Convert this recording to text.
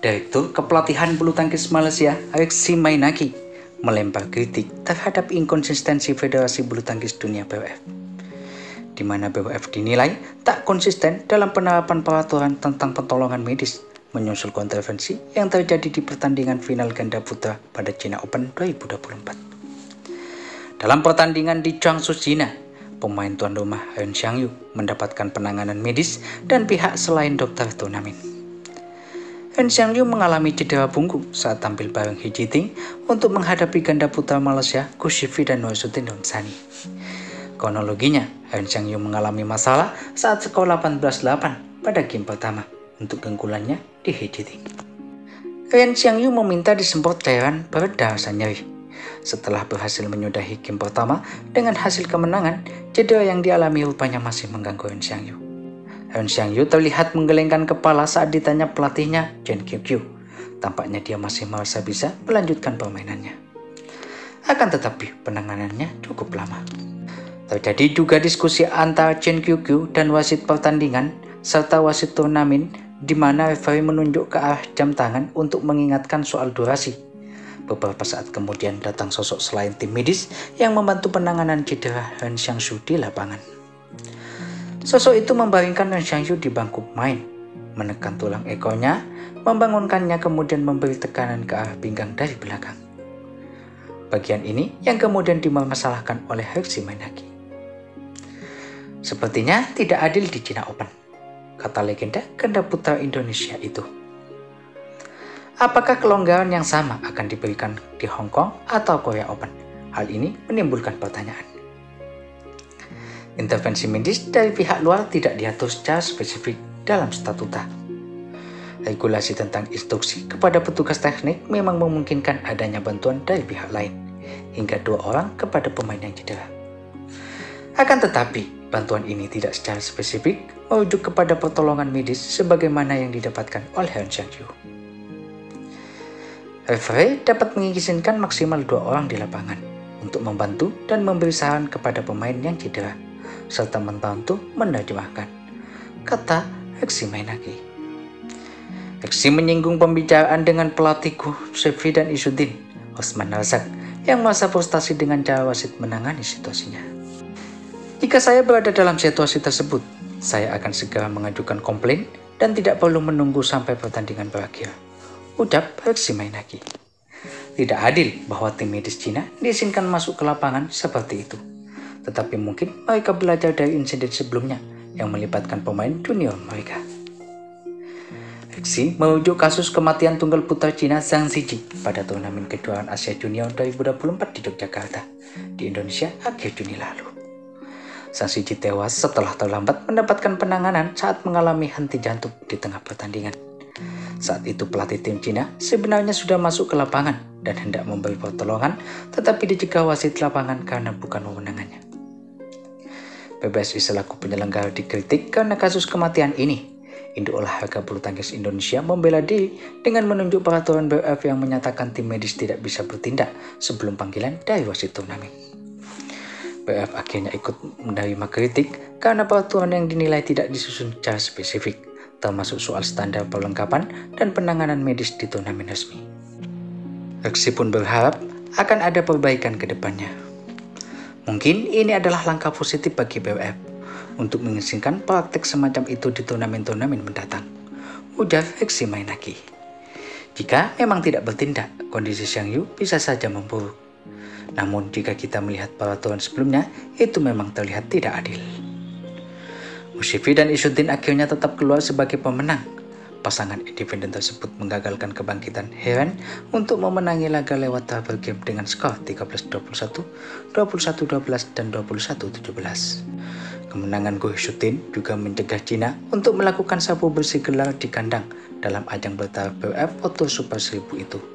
Direktur Kepelatihan Bulu Tangkis Malaysia, Reksi Mainaki, melempar kritik terhadap inkonsistensi Federasi Bulu Tangkis Dunia BWF, di mana BWF dinilai tak konsisten dalam penerapan peraturan tentang pertolongan medis menyusul kontroversi yang terjadi di pertandingan final ganda putra pada China Open 2024. Dalam pertandingan di Jiangsu, China, pemain tuan rumah Ren Xiangyu mendapatkan penanganan medis dan pihak selain dokter turnamen. Ren Xiangyu mengalami cedera punggung saat tampil bareng He Jiting untuk menghadapi ganda putra Malaysia Gu Shifei dan Norsudin Ramzani. Kronologinya, Ren Xiangyu mengalami masalah saat skor 18-8 pada game pertama untuk keunggulannya di He Jiting. Ren Xiangyu meminta disemprot cairan pereda rasa nyeri. Setelah berhasil menyudahi game pertama dengan hasil kemenangan, cedera yang dialami rupanya masih mengganggu Ren Xiangyu. Ren Xiangyu terlihat menggelengkan kepala saat ditanya pelatihnya Chen Qiuqiu. Tampaknya dia masih merasa bisa melanjutkan permainannya. Akan tetapi penanganannya cukup lama. Terjadi juga diskusi antara Chen Qiuqiu dan wasit pertandingan serta wasit turnamen, di mana referee menunjuk ke arah jam tangan untuk mengingatkan soal durasi. Beberapa saat kemudian datang sosok selain tim medis yang membantu penanganan cedera Ren Xiangyu di lapangan. Sosok itu membaringkan Ren Xiangyu di bangku pemain, menekan tulang ekornya, membangunkannya kemudian memberi tekanan ke arah pinggang dari belakang. Bagian ini yang kemudian dimasalahkan oleh Reksi Mainaki. Sepertinya tidak adil di China Open, kata legenda ganda putra Indonesia itu. Apakah kelonggaran yang sama akan diberikan di Hong Kong atau Korea Open? Hal ini menimbulkan pertanyaan. Intervensi medis dari pihak luar tidak diatur secara spesifik dalam statuta. Regulasi tentang instruksi kepada petugas teknik memang memungkinkan adanya bantuan dari pihak lain, hingga 2 orang kepada pemain yang cedera. Akan tetapi, bantuan ini tidak secara spesifik merujuk kepada pertolongan medis sebagaimana yang didapatkan oleh Ren Xiangyu. Referee dapat mengizinkan maksimal 2 orang di lapangan untuk membantu dan memberi saran kepada pemain yang cedera, serta membantu menerjemahkan, kata Reksi Mainaki. Reksi menyinggung pembicaraan dengan pelatih Gu Shifei dan Izzuddin, Osman Razak, yang merasa frustasi dengan cara wasit menangani situasinya. Jika saya berada dalam situasi tersebut, saya akan segera mengajukan komplain dan tidak perlu menunggu sampai pertandingan berakhir, ucap Reksi Mainaki. Tidak adil bahwa tim medis Cina diizinkan masuk ke lapangan seperti itu. Tetapi mungkin mereka belajar dari insiden sebelumnya yang melibatkan pemain junior mereka. Reksi merujuk kasus kematian tunggal putra Cina Zhang Zijie pada turnamen kejuaraan Asia Junior 2024 di Yogyakarta, di Indonesia akhir Juni lalu. Zhang Zijie tewas setelah terlambat mendapatkan penanganan saat mengalami henti jantung di tengah pertandingan. Saat itu pelatih tim Cina sebenarnya sudah masuk ke lapangan dan hendak memberi pertolongan, tetapi dicegah wasit lapangan karena bukan wewenangannya. PBSI selaku penyelenggara dikritik karena kasus kematian ini. Induk Olahraga Bulu Tangkis Indonesia membela diri dengan menunjuk peraturan BWF yang menyatakan tim medis tidak bisa bertindak sebelum panggilan dari wasit turnamen. BWF akhirnya ikut menerima kritik karena peraturan yang dinilai tidak disusun secara spesifik, termasuk soal standar perlengkapan dan penanganan medis di turnamen resmi. Reksi pun berharap akan ada perbaikan ke depannya. Mungkin ini adalah langkah positif bagi BWF untuk mengizinkan praktek semacam itu di turnamen-turnamen mendatang, ujar Reksi Mainaki. Jika memang tidak bertindak, kondisi Xiangyu bisa saja memburuk. Namun jika kita melihat peraturan sebelumnya, itu memang terlihat tidak adil. Gu Shifei dan Izzuddin akhirnya tetap keluar sebagai pemenang. Pasangan independen tersebut menggagalkan kebangkitan Heran untuk memenangi laga lewat double game dengan skor 13-21, 21-12, dan 21-17. Kemenangan Gu Shifei juga mencegah Cina untuk melakukan sapu bersih gelar di kandang dalam ajang bertaraf BWF World Tour Super 1000 itu.